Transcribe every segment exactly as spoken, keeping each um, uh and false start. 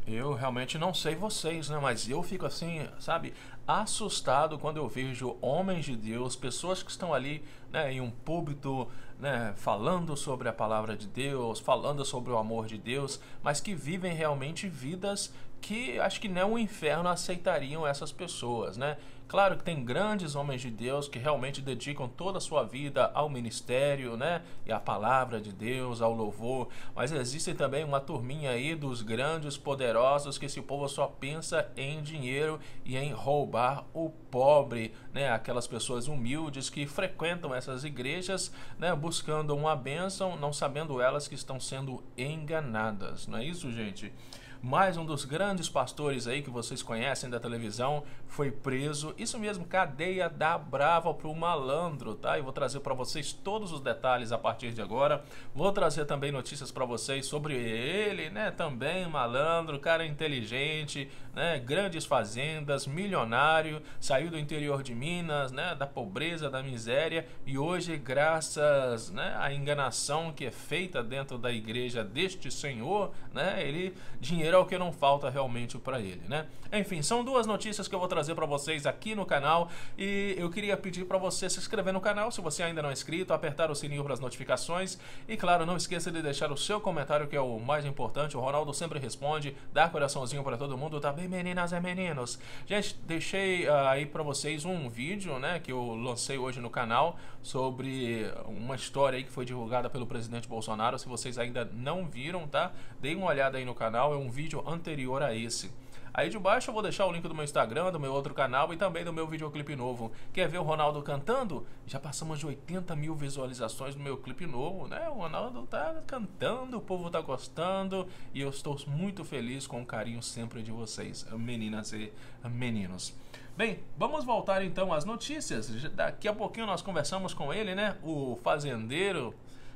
Eu realmente não sei vocês, né? Mas eu fico assim, sabe, assustado quando eu vejo homens de Deus, pessoas que estão ali, né, em um púlpito, né, falando sobre a palavra de Deus, falando sobre o amor de Deus, mas que vivem realmente vidas que acho que nem o inferno aceitariam essas pessoas, né? Claro que tem grandes homens de Deus que realmente dedicam toda a sua vida ao ministério, né? E à palavra de Deus, ao louvor. Mas existe também uma turminha aí dos grandes poderosos que esse povo só pensa em dinheiro e em roubar o pobre, né? Aquelas pessoas humildes que frequentam essas igrejas, né? Buscando uma bênção, não sabendo elas que estão sendo enganadas. Não é isso, gente? Mais um dos grandes pastores aí que vocês conhecem da televisão foi preso. Isso mesmo, cadeia da brava pro malandro, tá? Eu vou trazer para vocês todos os detalhes a partir de agora. Vou trazer também notícias para vocês sobre ele, né? Também malandro, cara inteligente, né? Grandes fazendas, milionário, saiu do interior de Minas, né? Da pobreza, da miséria e hoje, graças, né, à enganação que é feita dentro da igreja deste senhor, né? Ele dinheiro é o que não falta realmente para ele, né? Enfim, são duas notícias que eu vou trazer para vocês aqui no canal e eu queria pedir para você se inscrever no canal se você ainda não é inscrito, apertar o sininho para as notificações e, claro, não esqueça de deixar o seu comentário que é o mais importante. O Ronaldo sempre responde, dá coraçãozinho para todo mundo, tá bem, meninas e meninos? Gente, deixei uh, aí para vocês um vídeo, né, que eu lancei hoje no canal sobre uma história aí que foi divulgada pelo presidente Bolsonaro. Se vocês ainda não viram, tá? Deem uma olhada aí no canal, é um vídeo anterior a esse. Aí de baixo eu vou deixar o link do meu Instagram, do meu outro canal e também do meu videoclipe novo. Quer ver o Ronaldo cantando? Já passamos de oitenta mil visualizações no meu clipe novo, né? O Ronaldo tá cantando, o povo tá gostando e eu estou muito feliz com o carinho sempre de vocês, meninas e meninos. Bem, vamos voltar então às notícias. Daqui a pouquinho nós conversamos com ele, né? O fazendeiro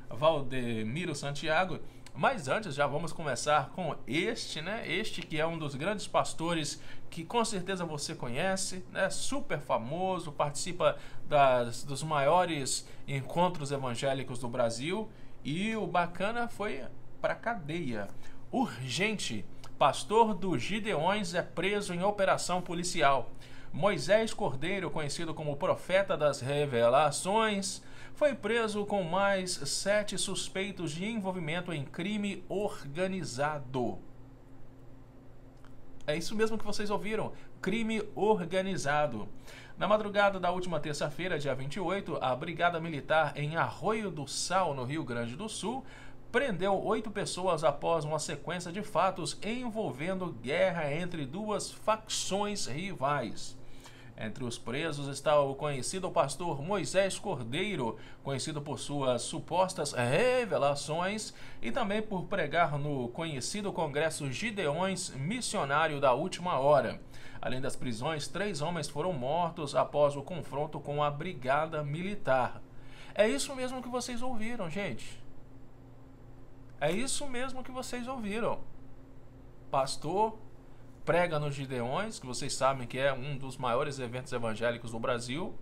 Valdemiro Santiago. Mas antes já vamos começar com este, né? Este que é um dos grandes pastores que com certeza você conhece, né? Super famoso, participa das, dos maiores encontros evangélicos do Brasil e o bacana foi para cadeia. Urgente, pastor dos Gideões é preso em operação policial. Moisés Cordeiro, conhecido como profeta das revelações, foi preso com mais sete suspeitos de envolvimento em crime organizado. É isso mesmo que vocês ouviram, crime organizado. Na madrugada da última terça-feira, dia vinte e oito, a Brigada Militar em Arroio do Sal, no Rio Grande do Sul, prendeu oito pessoas após uma sequência de fatos envolvendo guerra entre duas facções rivais. Entre os presos está o conhecido pastor Moisés Cordeiro, conhecido por suas supostas revelações e também por pregar no conhecido Congresso Gideões Missionário da Última Hora. Além das prisões, três homens foram mortos após o confronto com a Brigada Militar. É isso mesmo que vocês ouviram, gente. É isso mesmo que vocês ouviram. Pastor prega nos Gideões, que vocês sabem que é um dos maiores eventos evangélicos do Brasil.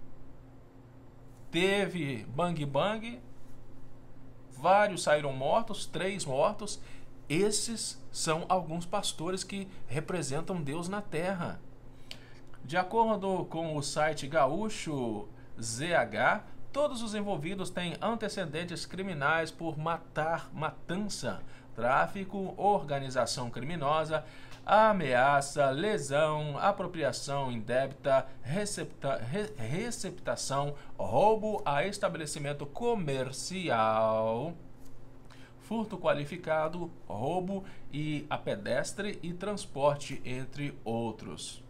Teve bang bang, vários saíram mortos, três mortos. Esses são alguns pastores que representam Deus na terra. De acordo com o site Gaúcho Z H, todos os envolvidos têm antecedentes criminais por matar, matança, tráfico, organização criminosa, ameaça, lesão, apropriação indébita, recepta, re, receptação, roubo a estabelecimento comercial, furto qualificado, roubo e a pedestre e transporte, entre outros.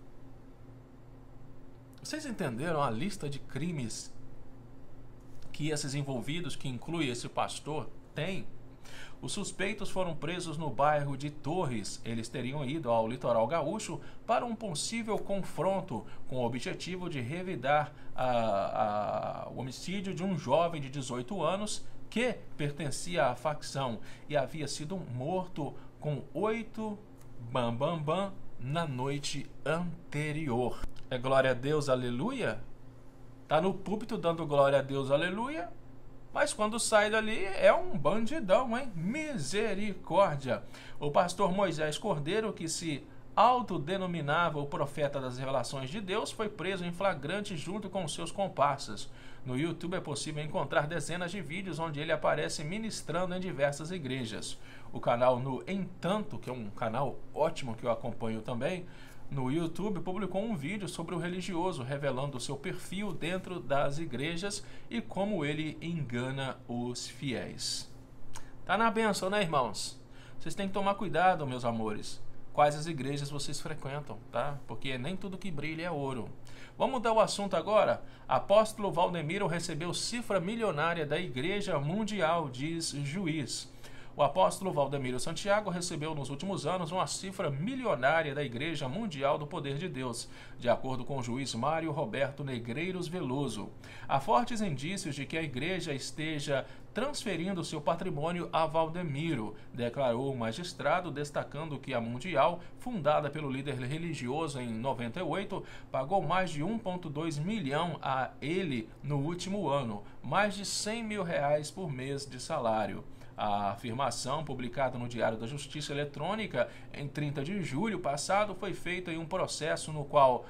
Vocês entenderam a lista de crimes que esses envolvidos, que inclui esse pastor, têm? Os suspeitos foram presos no bairro de Torres. Eles teriam ido ao litoral gaúcho para um possível confronto com o objetivo de revidar a, a, o homicídio de um jovem de dezoito anos que pertencia à facção e havia sido morto com oito bam bam bam na noite anterior. É glória a Deus, aleluia? Tá no púlpito dando glória a Deus, aleluia? mas quando sai dali é um bandidão, hein? Misericórdia! O pastor Moisés Cordeiro, que se autodenominava o profeta das revelações de Deus, foi preso em flagrante junto com seus comparsas. No YouTube é possível encontrar dezenas de vídeos onde ele aparece ministrando em diversas igrejas. O canal No Entanto, que é um canal ótimo que eu acompanho também, no YouTube publicou um vídeo sobre o religioso, revelando o seu perfil dentro das igrejas e como ele engana os fiéis. Tá na bênção, né, irmãos? Vocês têm que tomar cuidado, meus amores. Quais as igrejas vocês frequentam, tá? Porque nem tudo que brilha é ouro. Vamos mudar o assunto agora? Apóstolo Valdemiro recebeu cifra milionária da Igreja Mundial, diz juiz. O apóstolo Valdemiro Santiago recebeu nos últimos anos uma cifra milionária da Igreja Mundial do Poder de Deus, de acordo com o juiz Mário Roberto Negreiros Veloso. Há fortes indícios de que a igreja esteja transferindo seu patrimônio a Valdemiro, declarou o magistrado, destacando que a Mundial, fundada pelo líder religioso em noventa e oito, pagou mais de um vírgula dois milhão a ele no último ano, mais de cem mil reais por mês de salário. A afirmação, publicada no Diário da Justiça Eletrônica em trinta de julho passado, foi feita em um processo no qual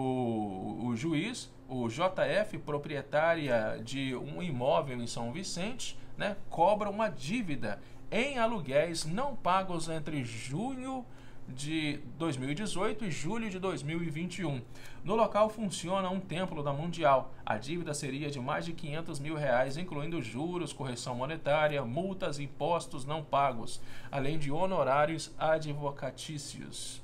o, o juiz, o J F, proprietária de um imóvel em São Vicente, né, cobra uma dívida em aluguéis não pagos entre junho de dois mil e dezoito e julho de dois mil e vinte e um. No local funciona um templo da Mundial. A dívida seria de mais de quinhentos mil reais, incluindo juros, correção monetária, multas e impostos não pagos, além de honorários advocatícios.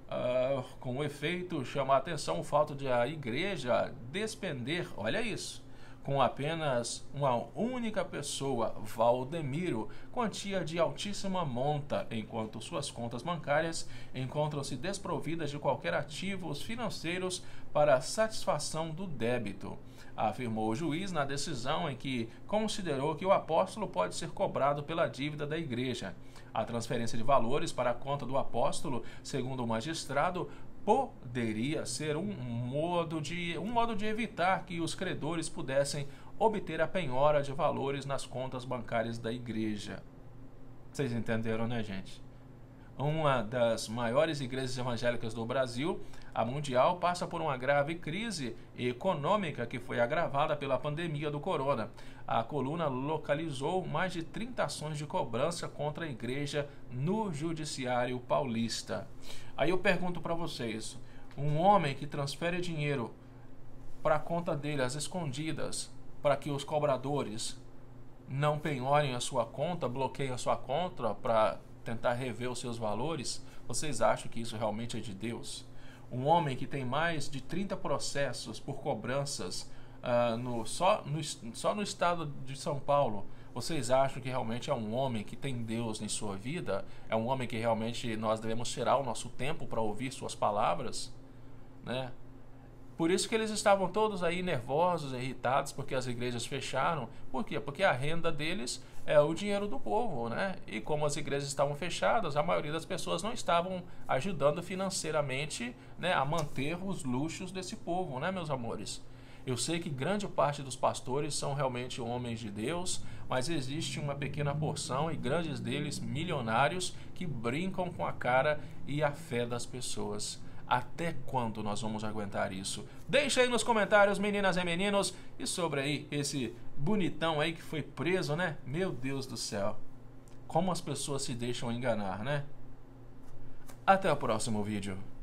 Uh, com efeito, chama a atenção o fato de a igreja despender, olha isso, com apenas uma única pessoa, Valdemiro, quantia de altíssima monta, enquanto suas contas bancárias encontram-se desprovidas de qualquer ativos financeiros para satisfação do débito, afirmou o juiz na decisão em que considerou que o apóstolo pode ser cobrado pela dívida da igreja. A transferência de valores para a conta do apóstolo, segundo o magistrado, poderia ser um modo de, um modo de evitar que os credores pudessem obter a penhora de valores nas contas bancárias da igreja. Vocês entenderam, né, gente? Uma das maiores igrejas evangélicas do Brasil, a Mundial, passa por uma grave crise econômica que foi agravada pela pandemia do corona. A coluna localizou mais de trinta ações de cobrança contra a igreja no judiciário paulista. Aí eu pergunto para vocês, um homem que transfere dinheiro para a conta dele às escondidas, para que os cobradores não penhorem a sua conta, bloqueiem a sua conta para tentar rever os seus valores, vocês acham que isso realmente é de Deus? Um homem que tem mais de trinta processos por cobranças uh, no, só, no, só no estado de São Paulo, vocês acham que realmente é um homem que tem Deus em sua vida? É um homem que realmente nós devemos tirar o nosso tempo para ouvir suas palavras? Né? Por isso que eles estavam todos aí nervosos, irritados, porque as igrejas fecharam. Por quê? Porque a renda deles é o dinheiro do povo, né? E como as igrejas estavam fechadas, a maioria das pessoas não estavam ajudando financeiramente, né, a manter os luxos desse povo, né, meus amores? Eu sei que grande parte dos pastores são realmente homens de Deus, mas existe uma pequena porção, e grandes deles, milionários, que brincam com a cara e a fé das pessoas. Até quando nós vamos aguentar isso? Deixa aí nos comentários, meninas e meninos, e sobre aí esse bonitão aí que foi preso, né? Meu Deus do céu. Como as pessoas se deixam enganar, né? Até o próximo vídeo.